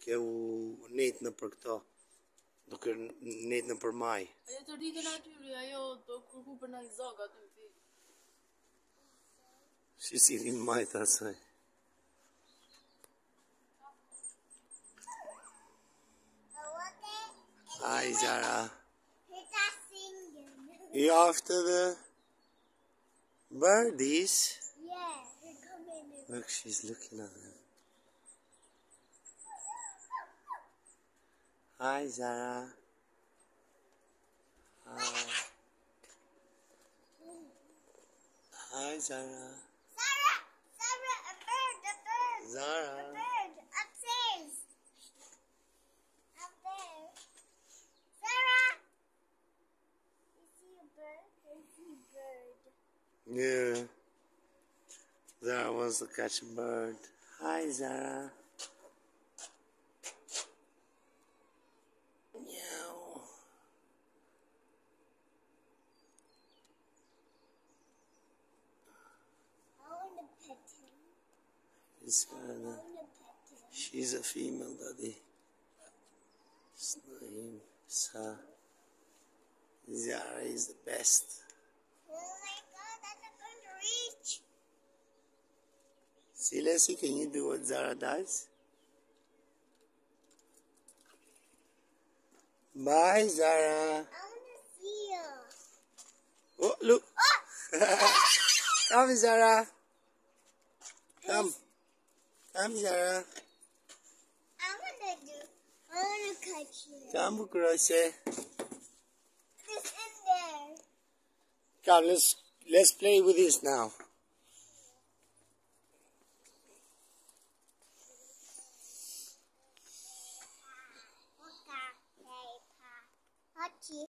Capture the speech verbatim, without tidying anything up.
Duke u net në për këto. Duke net në për maj. Ajo të rritën atyri, ajo të kërku për në i zoga të fi. Si si rinë maj të asaj. Hi Zara. You after the birdies? Yeah, they're coming. Look, she's looking at them. Hi Zara. Hi. Hi Zara. Zara, Zara, a bird, a bird. Zara. A bird, upstairs. Up there. Zara. You see a bird? I see a bird. Yeah. Zara wants to catch a bird. Hi Zara. Meow. I want to pet him. He's I gonna, want to pet him. she's a female, daddy. It's not him. It's her. Zara is the best. Oh my god, that's not going to reach. See, Leslie, can you do what Zara does? Bye, Zara. I want to see you. Oh, look. Come, Zara. Come. Come, Zara. I want to do, I want to catch you. Come, Bukur. It's in there. Come, let's let's play with this now. Okay, paper. Hot